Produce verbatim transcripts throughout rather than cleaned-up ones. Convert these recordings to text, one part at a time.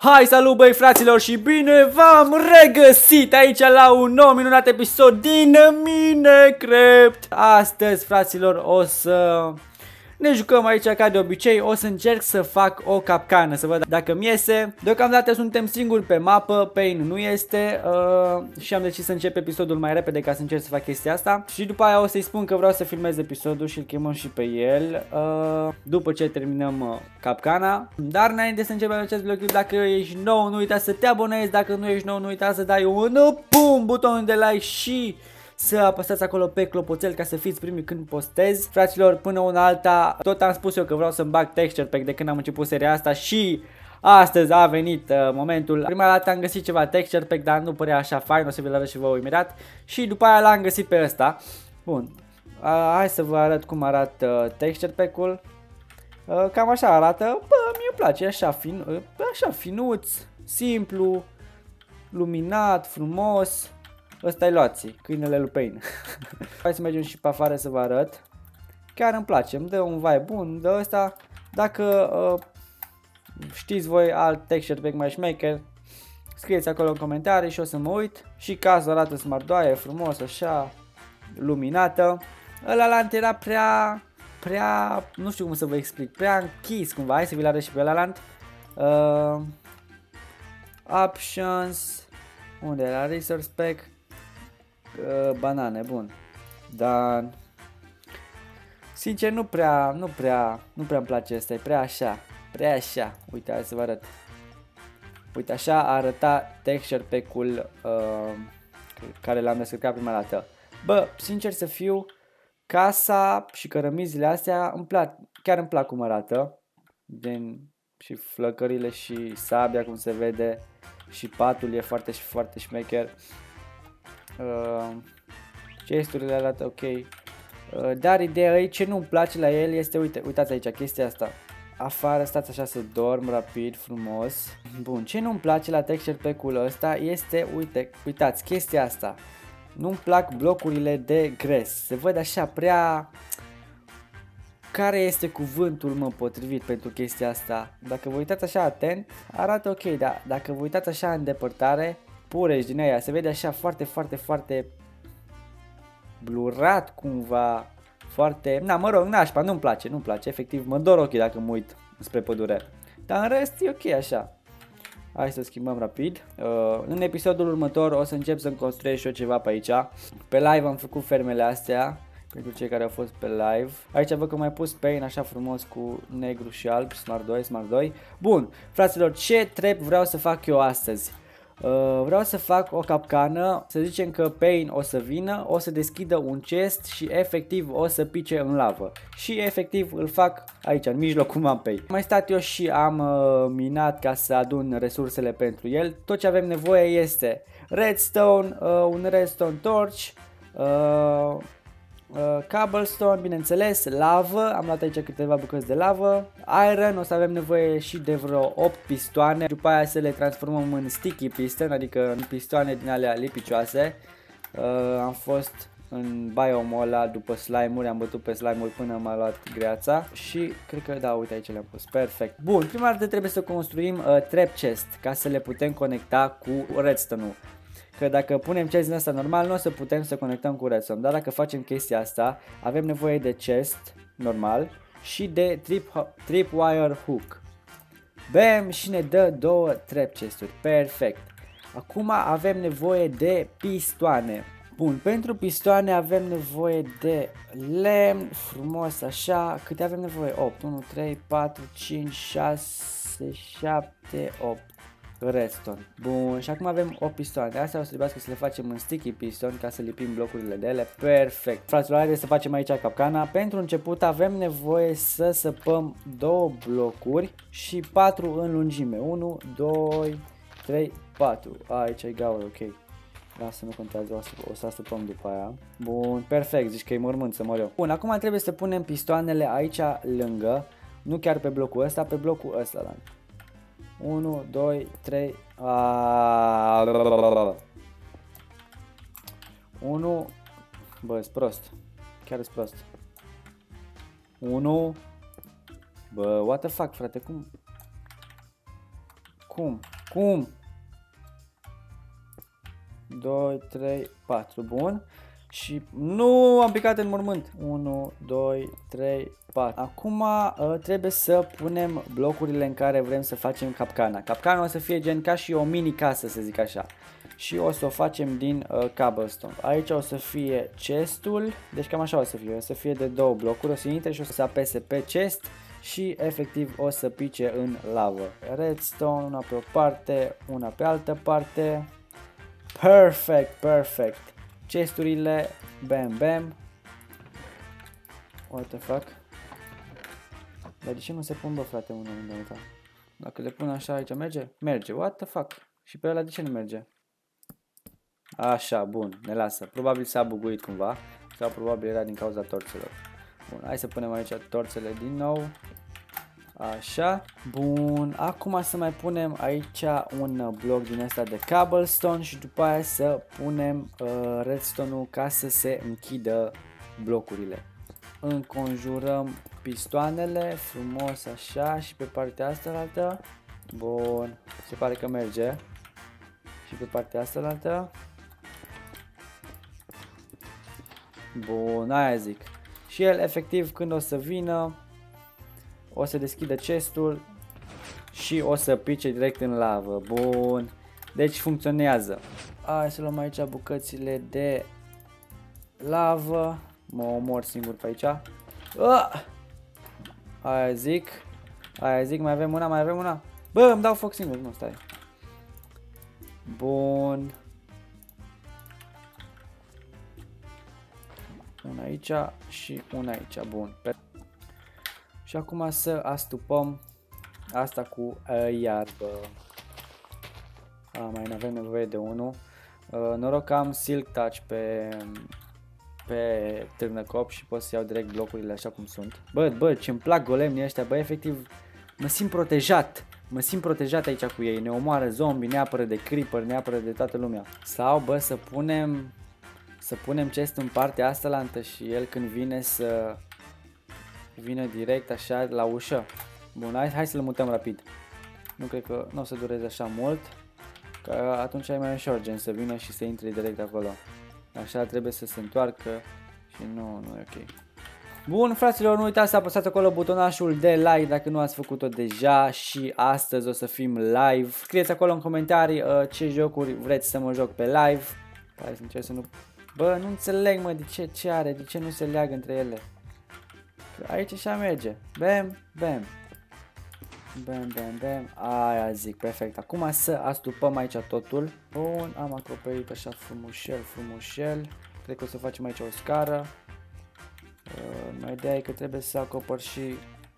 Hai, salut băi fraților și bine v-am regăsit aici la un nou minunat episod din Minecraft. Astăzi, fraților, o să ne jucăm aici ca de obicei. O să încerc să fac o capcană, să văd dacă mi iese. Deocamdată suntem singuri pe mapă, Pain nu este uh, și am decis să încep episodul mai repede ca să încerc să fac chestia asta. Și după aia o să-i spun că vreau să filmez episodul și îl chemăm și pe el uh, după ce terminăm uh, capcana. Dar înainte să începem acest vlog, dacă ești nou, nu uita să te abonezi. Dacă nu ești nou, nu uita să dai un pum buton de like și să apăsați acolo pe clopoțel ca să fiți primii când postez. Fraților, până una alta, tot am spus eu că vreau să-mi bag texture pack de când am început seria asta și astăzi a venit uh, momentul. Prima dată am găsit ceva texture pack, dar nu părea așa fain, o să vi-l arăt și vă imediat. Și după aia l-am găsit pe ăsta. Bun, uh, hai să vă arăt cum arată uh, texture pack-ul. Uh, cam așa arată, bă, mie îmi place, așa, fin, uh, așa finuț, simplu, luminat, frumos. Ăsta e Loații, câinele lui Pain. Hai să mergem și pe afară să vă arăt. Chiar îmi place, îmi dă un vibe bun de ăsta. Dacă uh, știți voi alt texture pack mai șmecher, scrieți acolo în comentarii și o să mă uit. Și casa arată smardoaie, frumos, așa, luminată. Ălalant era prea, prea, nu știu cum să vă explic, prea închis cumva. Hai să vi-l arăt și pe ălalant. Uh, options, unde era resource pack? Uh, banane, bun. Dar sincer nu prea, nu prea, nu prea îmi place ăsta, e prea așa, prea așa. Uite, hai să vă arăt. Uite, așa arăta texture pack-ul uh, care l-am descărcat prima dată. Bă, sincer să fiu, casa și cărămizile astea îmi plac, chiar îmi plac cum arată. Din, și flăcările și sabia cum se vede. Și patul e foarte și foarte șmecher. Uh, Chesturile arată ok. uh, Dar ideea e, ce nu-mi place la el este, uite, uitați aici, chestia asta. Afară stați așa să dorm rapid, frumos. Bun, ce nu-mi place la texture pack-ul ăsta este, uite, uitați, chestia asta. Nu-mi plac blocurile de gres. Se văd așa prea... Care este cuvântul, mă, potrivit pentru chestia asta? Dacă vă uitați așa atent, arată ok, dar dacă vă uitați așa în depărtare, purești din aia, se vede așa foarte, foarte, foarte blurat cumva, foarte... Na, mă rog, nașpa, nu-mi place, nu-mi place, efectiv, mă dor ochii dacă mă uit spre pădure. Dar în rest e ok așa. Hai să schimbăm rapid. Uh, în episodul următor o să încep să-mi construiesc și eu ceva pe aici. Pe live am făcut fermele astea. Pentru cei care au fost pe live. Aici văd că mai pus Pain așa frumos cu negru și alb, Smart doi, Smart doi. Bun, fraților, ce trap vreau să fac eu astăzi? Uh, vreau să fac o capcană, să zicem că Pain o să vină, o să deschidă un chest și efectiv o să pice în lavă. Și efectiv îl fac aici, în mijlocul mapei. Am mai stat eu și am uh, minat ca să adun resursele pentru el. Tot ce avem nevoie este redstone, uh, un redstone torch, uh, Uh, cobblestone, bineînțeles, lavă, am luat aici câteva bucăți de lavă, iron, o să avem nevoie și de vreo opt pistoane, după aia să le transformăm în sticky piston, adică în pistoane din alea lipicioase. Uh, am fost în biomul ăla după slime-uri, am bătut pe slime-uri până m-a luat greața și cred că da, uite aici le-am pus, perfect. Bun, prima dată trebuie să construim uh, trap chest ca să le putem conecta cu redstone-ul. Că dacă punem chest din asta normal, nu o să putem să conectăm cu redstone. Dar dacă facem chestia asta, avem nevoie de chest normal și de trip, tripwire hook. Bam! Și ne dă două trap chesturi. Perfect. Acum avem nevoie de pistoane. Bun, pentru pistoane avem nevoie de lemn, frumos așa. Câte avem nevoie? opt. unu, trei, patru, cinci, șase, șapte, opt. Redstone. Bun, și acum avem o pistoane. Astea o să trebuiască să le facem în sticky piston ca să lipim blocurile de ele. Perfect. Fraților, haideți să facem aici capcana. Pentru început avem nevoie să săpăm două blocuri și patru în lungime. unu, doi, trei, patru. Aici e gaură, ok. Lasă, nu contează, o să, o să asupăm după aia. Bun, perfect, zici că e mormânt să mor eu. Bun, acum trebuie să punem pistoanele aici lângă. Nu chiar pe blocul ăsta, pe blocul ăsta la unu, doi, trei. unu. Bă, e prost. Chiar e prost. unu. Bă, what the fuck, frate, cum? Cum? Cum? doi, trei, patru. Bun. Și nu am picat în mormânt. unu, doi, trei, patru. Acum uh, trebuie să punem blocurile în care vrem să facem capcana. Capcana o să fie gen ca și o mini casă, să zic așa. Și o să o facem din uh, cobblestone. Aici o să fie chestul. Deci cam așa o să fie. O să fie de două blocuri. O să intre și o să se apese pe chest. Și efectiv o să pice în lavă. Redstone, una pe o parte, una pe altă parte. Perfect, perfect. Chesturile, bam, bam. What the fuck? Dar de ce nu se pun, bă, frate, unul unde uita? Dacă le pun așa aici, merge? Merge, what the fuck? Și pe ăla de ce nu merge? Așa, bun, ne lasă. Probabil s-a buguit cumva. Sau probabil era din cauza torțelor. Bun, hai să punem aici torțele din nou. Așa, bun, acum să mai punem aici un bloc din ăsta de cobblestone și după aia să punem uh, redstone-ul ca să se închidă blocurile. Înconjurăm pistoanele frumos așa și pe partea asta altă. Bun, se pare că merge. Și pe partea asta altă. Bun, aia zic. Și el efectiv când o să vină o să deschidă chestul și o să pice direct în lavă. Bun. Deci funcționează. Hai să luăm aici bucățile de lavă. Mă omor singur pe aici. Ah! Aia zic. Aia zic, mai avem una, mai avem una. Bă, îmi dau foc singur, nu, stai. Bun. Una aici și una aici. Bun. Și acum să astupăm asta cu uh, iarbă. A, mai avem nevoie de unul. Uh, noroc că am Silk Touch pe, pe târnăcop și pot să iau direct blocurile așa cum sunt. Bă, bă, ce-mi plac golemii ăștia, bă, efectiv mă simt protejat. Mă simt protejat aici cu ei. Ne omoară zombie, ne apără de creeper, ne apără de toată lumea. Sau, bă, să punem, să punem chest în partea asta la întă și el când vine să... vine direct așa la ușă. Bun, hai, hai să-l mutăm rapid. Nu cred că nu o să dureze așa mult. Că atunci ai mai ușor gen să vină și să intre direct acolo. Așa trebuie să se întoarcă și nu, nu e ok. Bun, fraților, nu uitați să apăsați acolo butonașul de like dacă nu ați făcut-o deja și astăzi o să fim live. Scrieți acolo în comentarii uh, ce jocuri vreți să mă joc pe live. Hai să încerc să nu... Bă, nu înțeleg, mă, de ce, ce are, de ce nu se leagă între ele. Aici așa merge. Bam, bam. Bam, bam, bam. Aia zic, perfect. Acum să astupăm aici totul. Bun, am acoperit așa frumușel, frumușel. Cred că o să facem aici o scară. Uh, mai ideea e că trebuie să acopăr și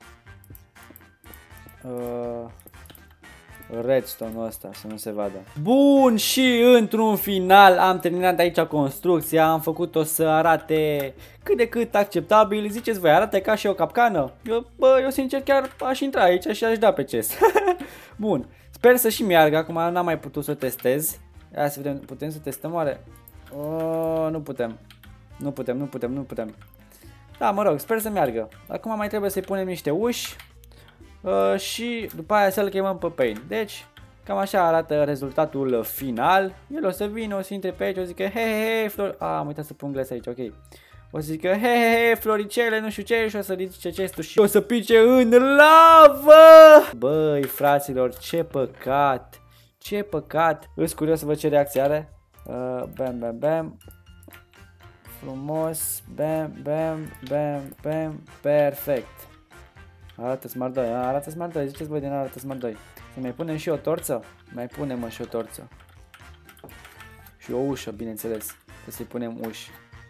uh, redstone-ul ăsta, să nu se vadă. Bun, și într-un final am terminat aici construcția, am făcut-o să arate cât de cât acceptabil. Ziceți voi, arată ca și o capcană? Eu, bă, eu sincer chiar aș intra aici și aș da pe chest. Bun, sper să și meargă, acum n-am mai putut să testez. Hai să vedem, putem să testăm oare? Oh, nu putem, nu putem, nu putem, nu putem. Da, mă rog, sper să meargă. Acum mai trebuie să-i punem niște uși. Uh, și după aia să-l chemăm pe Pain. Deci, cam așa arată rezultatul final. El o să vină, o să intre pe aici, o să zică he he he, flor... Ah, am uitat să pun glas aici, ok. O să zică he he he, floricele, nu știu ce, și o să ridice chestul și o să pice în lavă! Băi, fraților, ce păcat! Ce păcat! Îs curios să văd ce reacție are. Uh, bam, bam, bam. Frumos, bam, bam, bam, bam, perfect. Arată Smart doi, arată Smart doi, ziceți voi din arată Smart doi. Să mai punem și o torță? Mai punem mă și o torță. Și o ușă, bineînțeles. Trebuie să-i punem uși.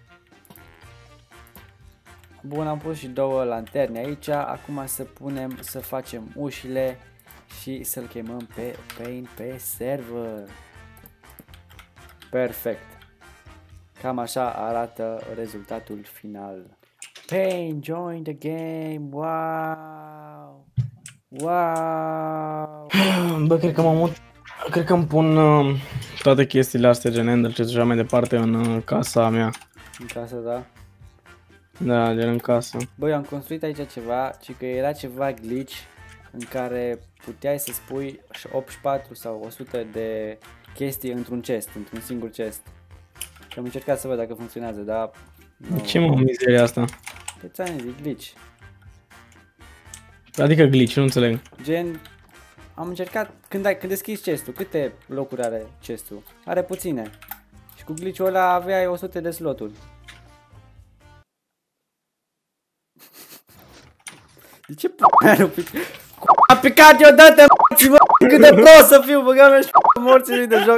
Bun, am pus și două lanterne aici. Acum să punem, să facem ușile și să-l chemăm pe Pain pe server. Perfect. Cam așa arată rezultatul final. Pain, join the game, wow, wow. Bă, cred că mă mut, cred că îmi pun uh, toate chestiile astea, gen Ender și așa mai departe în uh, casa mea. În casă, da? Da, gen în casă. Băi, am construit aici ceva, ci că era ceva glitch în care puteai să spui optzeci și patru sau o sută de chestii într-un chest, într-un singur chest. Și am încercat să văd dacă funcționează, dar... De ce mă mizeria asta? Pe ți-am zis, glitch. Adică glitch, nu înțeleg. Gen, am încercat, când, ai, când deschizi chestul, câte locuri are chestul? Are puține. Și cu glitch-ul ăla aveai o sută de sloturi. De ce p***a nu pic? A picat eu, dă-te m***ți, cât de prost să fiu, băga mea și morții lui de joc.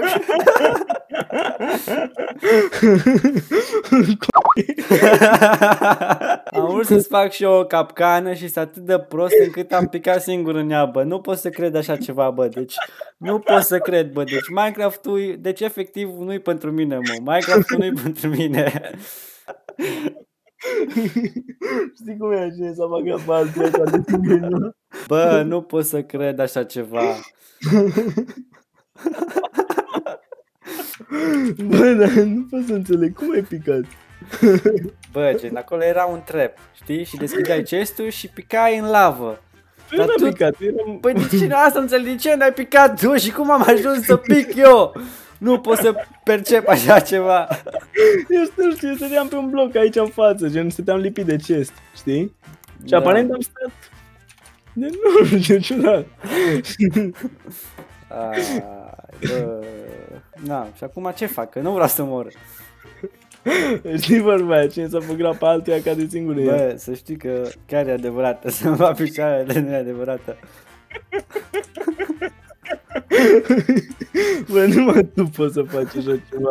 Am vrut să-ți fac și eu o capcană și s atât de prost încât am picat singur în ea, bă. Nu pot să cred așa ceva, bă, deci nu pot să cred, bă, deci Minecraft-ul, deci efectiv nu-i pentru mine, mă. Minecraft-ul nu-i pentru mine. Știi cum e cine s-a băgat pe alții ăsta de tine? Bă, nu pot să cred așa ceva. Bă, dar nu pot să înțeleg, cum ai picat? Bă, gen, acolo era un trap, știi? Și deschideai chestul și picai în lavă. Păi nu tu... am picat, eram... Păi de ce nu asta înțeleg? De ce n-ai picat tu și cum am ajuns să pic eu? Nu pot să percep așa ceva. Eu știu, știu, stăteam pe un bloc aici în față, gen, stăteam lipit de chest, știi? Și Da. aparent am stat... De nu știu, ciudat. Ai, bă... Na, și acum ce fac? Că nu vreau să mor. Știi vorba aia, cine s-a făcut pe altuia ca de singură ea. Bă, să știi că chiar e adevărată. Să-mi va picioarele de nu e adevărată. Bă, numai tu poți să faci așa ceva.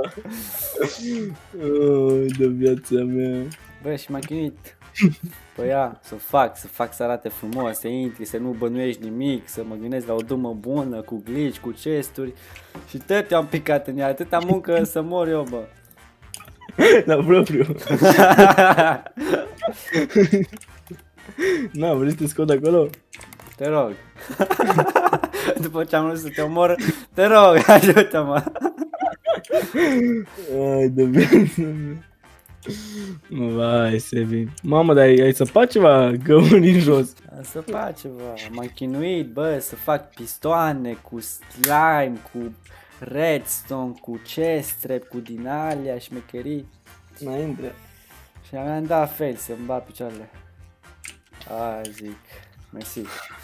Oh, de viața mea. Bă, și m-am chinuit. Păi ia, să fac, să fac să arate frumos, să intri, să nu bănuiești nimic, să mă gândesc la o dumă bună, cu glitch, cu chesturi. Și tot eu am picat în ea, atâta muncă să mor eu, bă. La propriu. Na, vrei să te scot acolo? Te rog. După ce am vrut să te omor, te rog, ajută-mă. Ai, de viața mea. Vai, Sebi. Mamă, dar ai, ai săpat ceva găuri în jos. Am să fac ceva, m-am chinuit, bă, să fac pistoane cu slime, cu redstone, cu chest trap, cu din alea, șmecherii. Înainte. Și am dat fail să-mi bat picioarele. A, zic, mersi.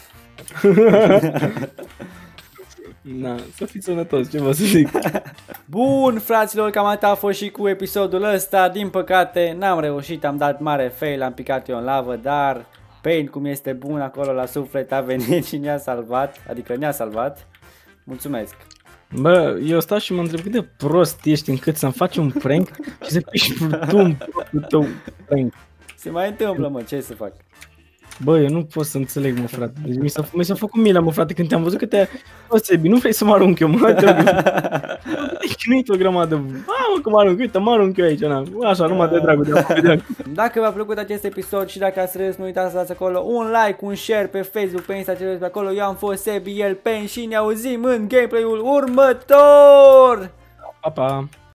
Na, să fii sănătos, ce vă să zic. Bun, fraților, cam atât a fost și cu episodul ăsta. Din păcate n-am reușit, am dat mare fail, am picat eu în lavă, dar Paint, cum este bun acolo la suflet, a venit și ne-a salvat, adică ne-a salvat. Mulțumesc. Bă, eu stau și mă întreb cât de prost ești încât să-mi faci un prank și să piși tu un propriul tău prank. Se mai întâmplă, mă, ce să fac? Bă, eu nu pot să înțeleg, mă, frate. Deci mi s-a, mi s-a făcut milă, mă, frate, când te-am văzut că te-a... O, Sebi, nu vrei să mă arunc eu, mă? Te-ai chinuit o grămadă. A, mă, cum arunc, uite, mă arunc eu aici, na. Așa, numai de dragul de dragul. Dacă v-a plăcut acest episod și dacă ați râs, nu uitați să dați acolo un like, un share pe Facebook, pe Insta, pe acolo. Eu am fost Sebi, el Paint și ne auzim în gameplay-ul următor! Pa, pa!